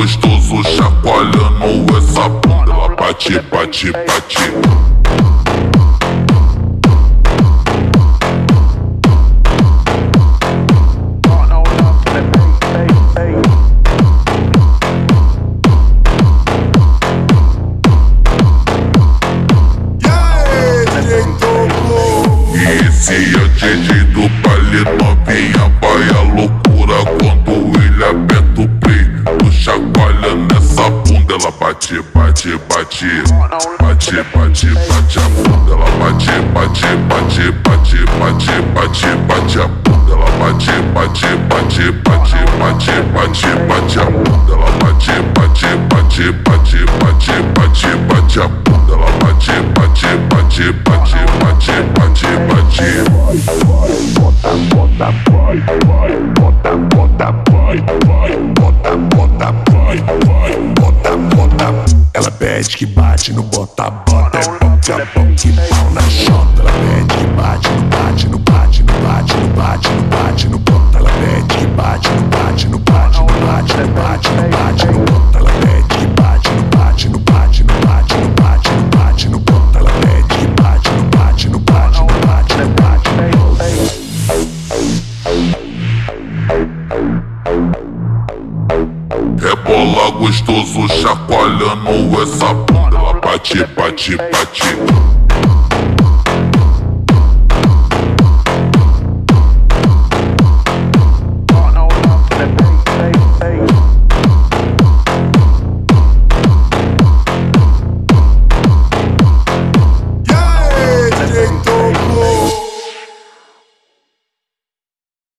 gostoso chacoalhando essa bunda. Ela bate, bate, bate. Esse é o DJ do baile, novinha vai a loucura quando ele aperta o play. Tu chacoalha nessa bunda, ela bate, bate, bate. Bate, bate, bate a bunda, ela bate, bate, bate, bate, bate, bate, bate a bunda, ela bate, bate, bate, bate, bate, bate, bate a bunda, ela bate, bate, bate, bate, bate, bate, bate a bunda, ela bate, bate, bate, bate, bate, bate, bate. Bota, bota, vai, vai, bota, bota, vai, vai, bota, bota, vai, vai, bota, bota. Ela pede que bate no bota, bota, é boca, boca e pau na chota. Ela pede que bate no bate, no bate, no bate, no bate, no bate, no bota. Ela pede que bate no bate, no bate, no bate, no bate, no bate, no bota. Ela pede que bate no bate, no bate, no bate, no bate, no bate, no bota. Ela pede que bate no bate, no bate, no bate, no bate, no bota. Rebola gostoso chacoalhando essa bunda. Ela bate, bate, bate.